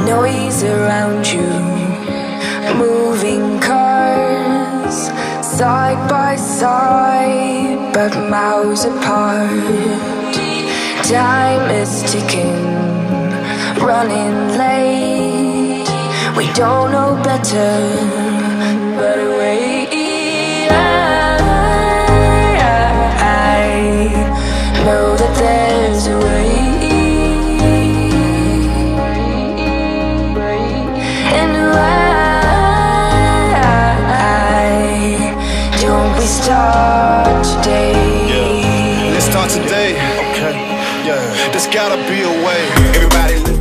noise around you, moving cars, side by side, but miles apart. Time is ticking, running late. We don't know better, but wait. I know that there's a way. And why don't we start today? Yeah. Let's start today. Okay. Yeah. There's gotta be a way. Everybody